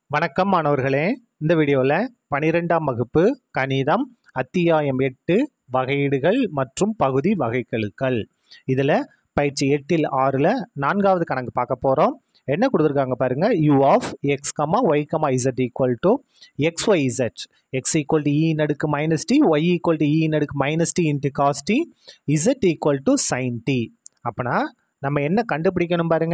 வணக்கம் மாணவர்களே. இந்த வீடியோவில் 12ஆம் வகுப்பு கணிதம் அத்தியாயம் 8 வகையீடுகள் மற்றும் பகுதி வகைக்கெழுக்கள். இதில் பயிற்சி 8இல் 6ல் 4வது கணக்கு பார்க்க போகிறோம். என்ன கொடுத்துருக்காங்க பாருங்க. u of x, y, z equal to xyz. x equal to e in அடுக்கு minus t, y equal to e in அடுக்கு minus t into cos t, z equal to sin t. அப்பனா நம்ம என்ன கண்டுபிடிக்கணும் பாருங்க.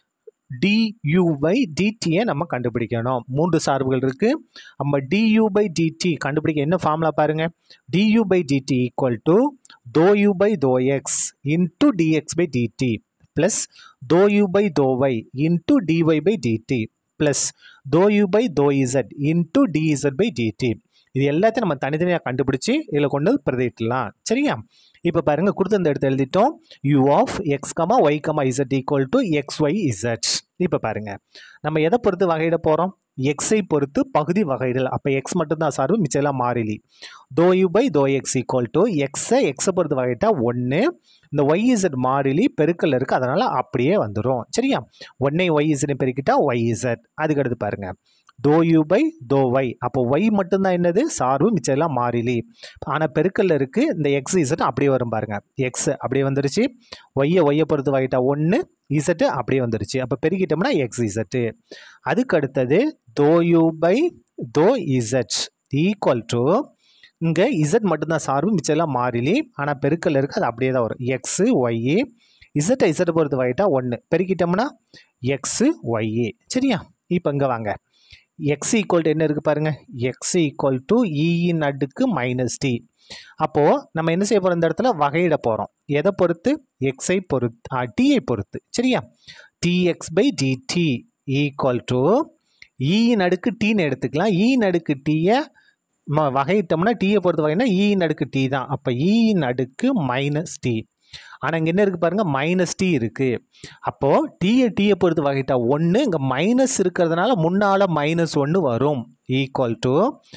du by dt நம்ம கண்டுபிடிக்கணும். மூன்று சார்புகள் இருக்கு. நம்ம du by dt கண்டுபிடிக்க என்ன ஃபார்முலா பாருங்க. du by dt equal to dou u by dou x into dx by dt plus dou u by dou y into dy by dt plus dou u by dou z into dz by dt. இது எல்லாத்தையும் நம்ம தனித்தனியாக கண்டுபிடிச்சி இதில் கொண்டு பிரதியிடலாம். சரியா? இப்போ பாருங்க, கொடுத்து இந்த இடத்த எழுதிட்டோம். u of x, y, z equal to xyz. இப்போ பாருங்க, நம்ம எதை பொறுத்து வகையிட போகிறோம்? எக்ஸை பொறுத்து பகுதி வகையிடல். அப்போ எக்ஸ் மட்டும்தான் சார்பு, மிச்சம் மாறிலி. dou u by dou x equal to எக்ஸை பொறுத்து வகையிட்டா 1. இந்த yz மாறிலி பெருக்கல் இருக்குது, அதனால் அப்படியே வந்துடும். சரியா? 1ஐ yz பெருக்கிட்டா yz. அதுக்கடுத்து பாருங்க, dou u by dou y. அப்போ y மட்டும்தான் என்னது சார்பு, மிச்சம் எல்லாம் மாறிலி. ஆனால் பெருக்கல்ல இருக்குது, இந்த எக்ஸ் இசட் அப்படியே வரும் பாருங்க. எக்ஸ் அப்படியே வந்துருச்சு. ஒய்யை பொறுத்து வகையிட்டா 1, இசட்டு அப்படியே வந்துருச்சு. அப்போ பெருக்கிட்டோம்னா எக்ஸ் இசட்டு. அதுக்கு அடுத்தது dou u by dou z equal to, இங்கே இசட் மட்டும்தான் சார்பு, மிச்சம் எல்லாம் மாறிலி. ஆனால் பெருக்கல்ல இருக்குது, அது அப்படியே தான் வரும். எக்ஸு ஒய்ஏ, இசட்டை பொறுத்து வகையிட்டா 1, பெருக்கிட்டோம்னா எக்ஸு ஒய்ஏ. சரியா? இப்போ இங்கே வாங்க, x ஈக்குவல் டு என்ன இருக்குது பாருங்கள். x ஈக்குவல் டு e இன் அடுக்கு மைனஸ் டி. அப்போது நம்ம என்ன செய்ய போகிறோம்? இந்த இடத்துல வகையிட போகிறோம். எதை பொறுத்து? எக்ஸை பொறுத்து, டீயை பொறுத்து. சரியா? dx by dt equal to e இன் அடுக்கு டீன்னு எடுத்துக்கலாம். e இன் அடுக்கு டீயை வகையிட்டோம்னா, டீயை பொறுத்து வகைனா e இன் அடுக்கு டி தான். அப்போ e இன் அடுக்கு மைனஸ் டி. ஆனால் இங்கே என்ன இருக்குது பாருங்கள், மைனஸ் டி இருக்குது. அப்போது டீயை பொறுத்து வகையிட்டா 1, இங்கே மைனஸ் இருக்கிறதுனால முன்னால் -1 வரும். ஈக்குவல் டு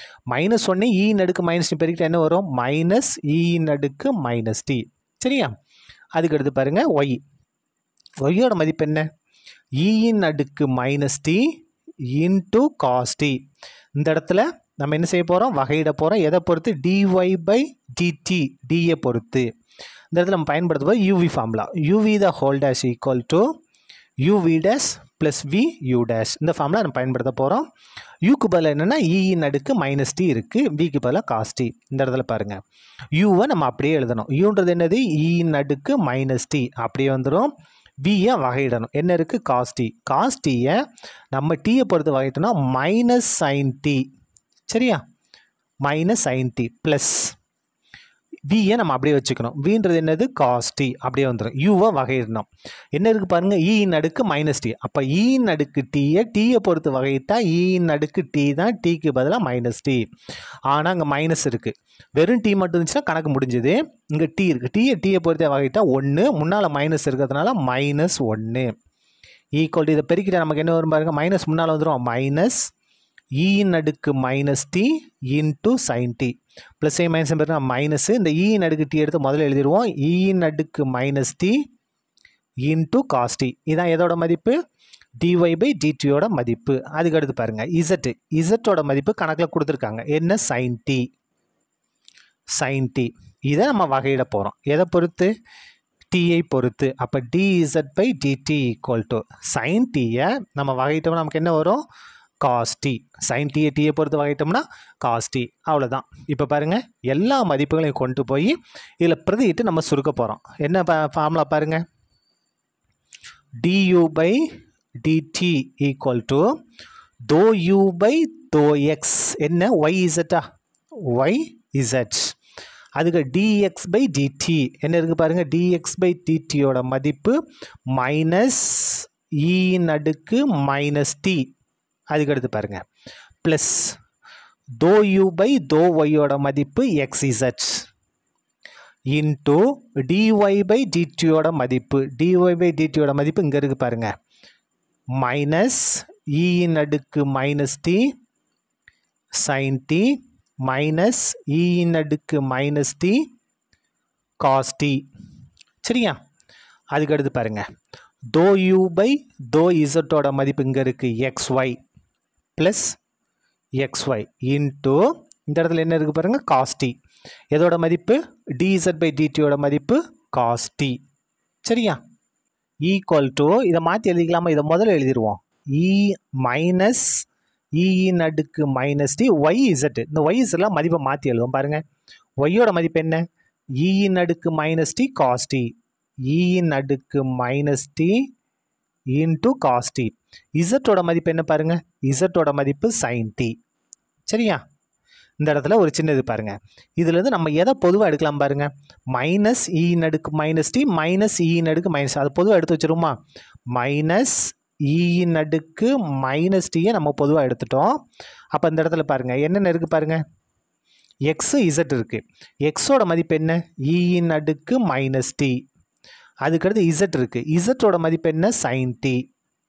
-1 e இன் அடுக்கு மைனஸ் டி பெருக்கிட்டா என்ன வரும்? மைனஸ் e இன் அடுக்கு மைனஸ் டி. சரியா? அதுக்கு அடுத்து பாருங்கள், ஒய்யோட மதிப்பு என்ன? e இன் அடுக்கு minus T into cos T. இந்த இடத்துல நம்ம என்ன செய்ய போகிறோம்? வகையிட போகிறோம். எதை பொறுத்து? dy by dt, டியை பொறுத்து. இந்த இடத்துல நம்ம பயன்படுத்த போது uv formula. uv the whole dash equal to uv dash plus v u dash. இந்த ஃபார்முலா நம்ம பயன்படுத்த போகிறோம். யூக்கு பதில் என்னென்னா e இன் அடுக்கு மைனஸ் டி இருக்குது, விக்கு பதிலாக காஸ் டி. இந்த இடத்துல பாருங்கள், யூவை நம்ம அப்படியே எழுதணும். யூன்றது என்னது? e இன் அடுக்கு மைனஸ் டி அப்படியே வந்துடும். வியை வகையிடணும். என்ன இருக்குது? Cos D. காஸ் டியை நம்ம டீயை பொறுத்து வகையிட்டோம்னா மைனஸ் சைன் டி. சரியா? மைனஸ் சைன் டி ப்ளஸ் வியை நம்ம அப்படியே வச்சுக்கணும். வின்றது என்னது? காஸ் டி அப்படியே வந்துடும். யூவை வகையிடணும். என்ன இருக்குது பாருங்கள், இ இன் அடுக்கு மைனஸ் டி. அப்போ இ இன் அடுக்கு டீயை பொறுத்து வகையிட்டா இ இன் அடுக்கு டி தான், டீக்கு பதிலாக மைனஸ் டி. ஆனால் அங்கே மைனஸ் இருக்குது. வெறும் டி மட்டும் இருந்துச்சுன்னா கணக்கு முடிஞ்சுது. இங்கே டி இருக்குது. டீயை பொறுத்து வகையிட்டா 1, முன்னால் மைனஸ் இருக்கிறதுனால -1 ஈக்குவல் டு, இதை பெருக்கிட்ட நமக்கு என்ன வரும் பாருங்கள், மைனஸ் முன்னால் வந்துடும். மைனஸ் இ இன் அடுக்கு minus T into sine T. Plus A minus பேர் மைனஸு. இந்த இ இன் அடுக்கு டி எடுத்து முதல்ல எழுதிடுவோம். இ இன் அடுக்கு minus T into cos T. இதான் எதோட மதிப்பு? dy by dtயோட மதிப்பு. அதுக்கு அடுத்து பாருங்கள், இசட்டோட மதிப்பு கணக்கில் கொடுத்துருக்காங்க. என்ன? Sine D. சைன் டி இதை நம்ம வகையிட போகிறோம். எதை பொறுத்து? டீயை பொறுத்து. அப்போ dz by dt equal to sine டீயை நம்ம வகையிட்டோம்னா நமக்கு என்ன வரும்? Cos T. சைன் டீயை பொறுத்து வகையிட்டோம்னா காஸ் டி. அவ்வளோதான். இப்போ பாருங்கள், எல்லா மதிப்புகளையும் கொண்டு போய் இதில் பிரதியிட்டு நம்ம சுருக்க போகிறோம். என்ன ஃபார்முலா பாருங்கள். du by dt equal to dou u by dou x. என்ன? yz. yz. அதுக்கு dx by dt என்ன இருக்குது பாருங்கள். dx by dtயோட மதிப்பு மைனஸ் e இன் அடுக்கு மைனஸ் டி. அதுக்கு அடுத்து பாருங்கள், plus dou u by dou yயோட மதிப்பு xz இன்ட்டு dy by dtயோட மதிப்பு. dy by dtயோட மதிப்பு இங்கே இருக்குது பாருங்கள், மைனஸ் e இன் அடுக்கு minus T sine T minus e இன் அடுக்கு மைனஸ் டி காஸ் டி. சரியா? அதுக்கு அடுத்து பாருங்கள், dou u by dou z ஓட மதிப்பு இங்கே இருக்குது xy ப்ளஸ் xy இன்ட்டு இந்த இடத்துல என்ன இருக்குது பாருங்கள் cos t. எதோட மதிப்பு dz/dt யோட மதிப்பு cos t. சரியா? ஈக்குவல் டு இதை மாற்றி எழுதிக்கலாமா? இதை முதல்ல எழுதிடுவோம். e மைனஸ் இன் அடுக்கு மைனஸ் டி ஒய் இசட். இந்த ஒய் இசட்லாம் மதிப்பை மாற்றி எழுதுவோம் பாருங்கள். ஒய்யோட மதிப்பு என்ன? இன் அடுக்கு மைனஸ் டி காஸ் டி. இன் அடுக்கு minus T into cos T. இசட்டோட மதிப்பு என்ன பாருங்கள்? இசட்டோட மதிப்பு சைன் டி. சரியா? இந்த இடத்துல ஒரு சின்ன இது பாருங்கள். இதுலேருந்து நம்ம எதை பொதுவாக எடுக்கலாம் பாருங்கள். மைனஸ் இன் அடுக்கு மைனஸ் டி மைனஸ் இன் அடுக்கு மைனஸ், அது பொதுவாக எடுத்து வச்சிருமா? மைனஸ் இன் அடுக்கு மைனஸ் டியை நம்ம பொதுவாக எடுத்துட்டோம். அப்போ இந்த இடத்துல பாருங்கள் என்னென்ன இருக்குது பாருங்கள். எக்ஸு இசட் இருக்குது. எக்ஸோட மதிப்பு என்ன? இன் அடுக்கு மைனஸ் டி. அதுக்கடுத்து இசட் இருக்குது. இசட்டோட மதிப்பு என்ன? Sine T.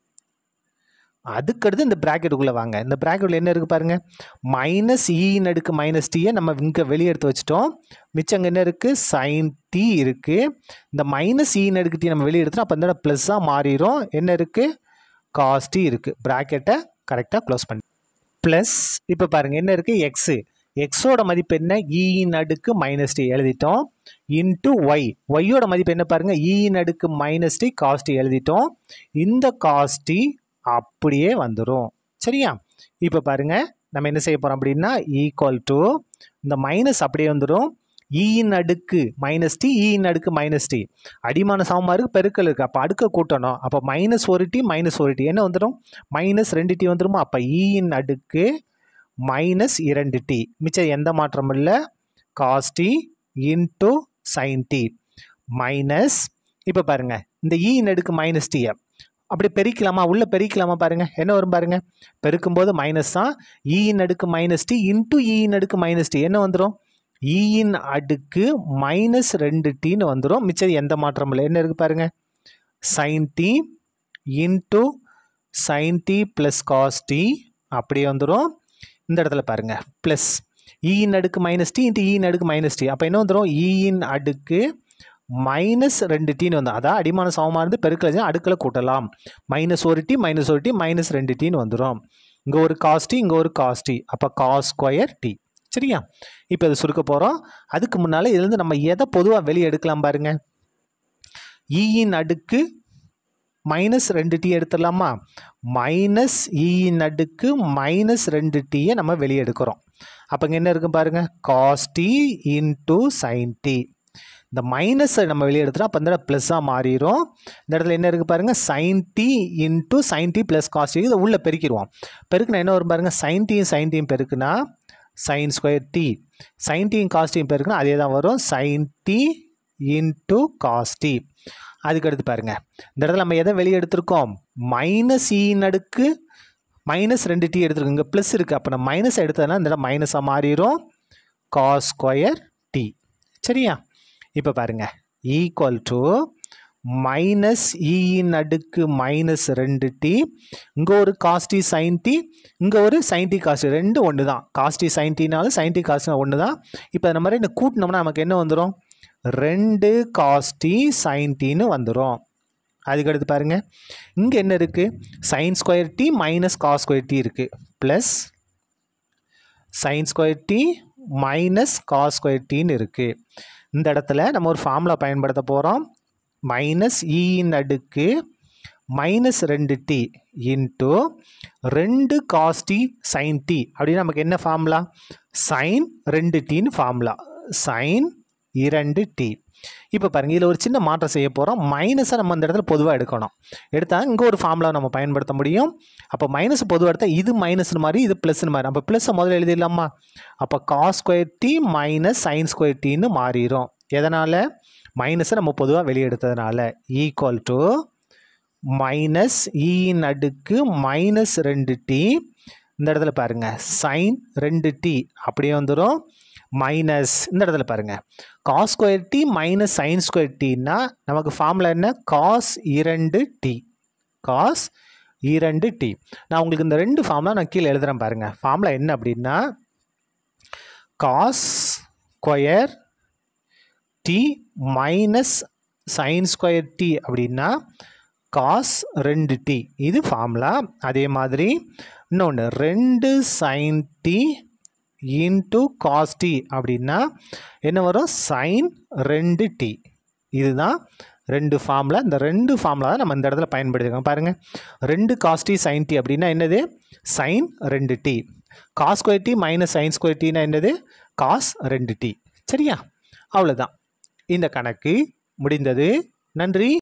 அதுக்கடுத்து இந்த ப்ராக்கெட்டுக்குள்ளே வாங்க. இந்த ப்ராக்கெட்டில் என்ன இருக்குது பாருங்கள். மைனஸ் இன் அடுக்கு மைனஸ் டியை நம்ம இங்கே வெளியே எடுத்து வச்சிட்டோம். மிச்சம் அங்கே என்ன இருக்குது? சைன் டி இருக்குது. இந்த மைனஸ் இன் அடுக்கு டி நம்ம வெளியே எடுத்துட்டோம். அப்போ இந்த ப்ளஸ்ஸாக மாறிடும். என்ன இருக்குது? காஸ் டி இருக்குது. ப்ராக்கெட்டை கரெக்டாக க்ளோஸ் பண்ணி ப்ளஸ் இப்போ பாருங்கள் என்ன இருக்குது? எக்ஸு. எக்ஸோட மதிப்பு என்ன? இன் அடுக்கு மைனஸ் டி எழுதிட்டோம். Into Y. ஒய்யோட மதிப்பு என்ன பாருங்கள்? இன் அடுக்கு மைனஸ் டி காஸ் டி எழுதிட்டோம். இந்த காஸ் டி அப்படியே வந்துடும். சரியா? இப்போ பாருங்கள் நம்ம என்ன செய்ய போகிறோம் அப்படின்னா ஈக்குவல் டு இந்த மைனஸ் அப்படியே வந்துடும். இன் அடுக்கு மைனஸ் டி இன் அடுக்கு மைனஸ் டி அடிமான சமமாக இருக்குது, பெருக்கல் இருக்குது. அப்போ அடுக்க கூட்டணும். அப்போ மைனஸ் ஒரு டி மைனஸ் ஒரு டி என்ன வந்துடும்? மைனஸ் 2 டி வந்துடுமா? அப்போ இன் அடுக்கு மைனஸ் 2 டி. மிச்சம் எந்த மாற்றமும் இல்லை. Cos T into sine T minus இப்போ பாருங்கள் இந்த இன் அடுக்கு மைனஸ் டியை அப்படி பெருக்கலாமா? உள்ளே பெருக்கலாமா? பாருங்கள் என்ன வரும் பாருங்கள். பெருக்கும்போது மைனஸ் தான். இன் அடுக்கு மைனஸ் டி இன்ட்டு இன் அடுக்கு மைனஸ் டி என்ன வந்துடும்? இன் அடுக்கு மைனஸ் 2 டின்னு வந்துடும். மிச்சம் எந்த மாற்றமும் இல்லை. என்ன இருக்குது பாருங்கள். Sine T into sine T plus cos T அப்படியே வந்துடும். இந்த இடத்துல பாருங்கள் ப்ளஸ் இன் அடுக்கு மைனஸ் டி இன்ட்டு இன் அடுக்கு மைனஸ் டி அப்போ என்ன வந்துடும்? இன் அடுக்கு மைனஸ் 2 டின்னு வந்து அதான் அடிமான சமமாக இருந்து பெருக்கல் அடுக்கில் கூட்டலாம். மைனஸ் ஒரு டி மைனஸ் ஒரு டி மைனஸ் 2 டின்னு வந்துடும். இங்கே ஒரு காஸ் டி இங்கே ஒரு காஸ் டி அப்போ காஸ் ஸ்கொயர் டி. சரியா? இப்போ இதை சுருக்க போகிறோம். அதுக்கு முன்னால் இதுலேருந்து நம்ம எதை பொதுவாக வெளியே எடுக்கலாம் பாருங்கள். இன் அடுக்கு மைனஸ் 2 டி எடுத்துடலாமா? மைனஸ் இன் அடுக்கு மைனஸ் 2 டியை நம்ம வெளியே எடுக்கிறோம். அப்போ இங்கே என்ன இருக்கும் பாருங்கள். Cos T into sine T. இந்த மைனஸை நம்ம வெளியே எடுத்துட்டோம். அப்போ இந்த இடத்துல ப்ளஸ்ஸாக மாறிடும். இந்த இடத்துல என்ன இருக்குது பாருங்கள். Sine T into sine T plus cos T இதை உள்ளே பெருக்கிடுவோம். பெருக்குனா என்ன வரும் பாருங்கள். சைன் டியும் சைன் டியும் பெருக்குனா சைன் ஸ்கொயர் டி. சைன் டியும் காஸ் டியும் பெருக்குனா அதே தான் வரும். Sine T into cos T. அதுக்கடுத்து பாருங்கள் இந்த இடத்துல நம்ம எதை வெளியே எடுத்திருக்கோம்? மைனஸ் இன் அடுக்கு மைனஸ் 2 டி எடுத்துருக்கோம். இங்கே ப்ளஸ் இருக்குது. அப்போ நம்ம மைனஸை எடுத்ததுனா இந்த இடம் மைனஸாக மாறிடும். Cos square T. சரியா? இப்போ பாருங்கள் ஈக்குவல் டு மைனஸ் இன் அடுக்கு மைனஸ் 2 டி. இங்கே ஒரு காஸ் டி சைன் டி இங்கே ஒரு சைன் டி காஸ் டி ரெண்டு ஒன்று தான். காஸ் டி சைன் டினாலும் சைன் டி காஸ் டி ஒன்று தான். இப்போ இந்த மாதிரி கூட்டினோம்னா நமக்கு என்ன வந்துடும்? 2 காஸ் டி சைன் டின்னு வந்துடும். அதுக்கடுத்து பாருங்கள் இங்கே என்ன இருக்குது? Sine square T minus cos square T இருக்குது. Plus sine square T minus cos square டின்னு இருக்குது. இந்த இடத்துல நம்ம ஒரு ஃபார்முலா பயன்படுத்த போகிறோம். மைனஸ் இன் அடுக்கு minus 2 T into 2 cos T sine T அப்படின்னா நமக்கு என்ன ஃபார்முலா? சைன் 2 டின்னு ஃபார்முலா. Sine 2 T. இப்போ பாருங்கள் இதில் ஒரு சின்ன மாற்றம் செய்ய போகிறோம். மைனஸை நம்ம இந்த இடத்துல பொதுவாக எடுக்கணும். எடுத்தால் இங்கே ஒரு ஃபார்முலா நம்ம பயன்படுத்த முடியும். அப்போ மைனஸ் பொதுவாக எடுத்தால் இது மைனஸ்னு மாதிரி இது ப்ளஸ்னு மாதிரி. அப்போ ப்ளஸ்ஸை முதல்ல எழுதிடலாமா? அப்போ cos square T minus sine square டின்னு மாறிடும். எதனால்? மைனஸை நம்ம பொதுவாக வெளியே எடுத்ததுனால. ஈக்குவல் டு மைனஸ் இன் அடுக்கு மைனஸ் 2 டி. இந்த இடத்துல பாருங்கள் சைன் 2 டி அப்படியே வந்துடும். மைனஸ் இந்த இடத்துல பாருங்கள் cos square T minus sine square டின்னா நமக்கு ஃபார்முலா என்ன? Cos 2 T. Cos 2 T. நான் உங்களுக்கு இந்த ரெண்டு ஃபார்முலா நான் கீழே எழுதுகிறேன் பாருங்கள். ஃபார்முலா என்ன அப்படின்னா cos square T minus sine square T அப்படின்னா காஸ் 2 டி இது ஃபார்முலா. அதே மாதிரி இன்னொன்று 2 sin t into cos T அப்படின்னா என்ன வரும்? Sign 2t. இதுதான் 2 ஃபார்முலா. இந்த 2 ஃபார்முலா தான் நம்ம இந்த இடத்துல பயன்படுத்திருக்கோம். பாருங்கள், 2 காஸ் டி சைன் டி அப்படின்னா என்னது? Sine 2t. Cos square T minus sine square டினா என்னது? Cos 2t. சரியா? அவ்வளோதான், இந்த கணக்கு முடிந்தது. நன்றி.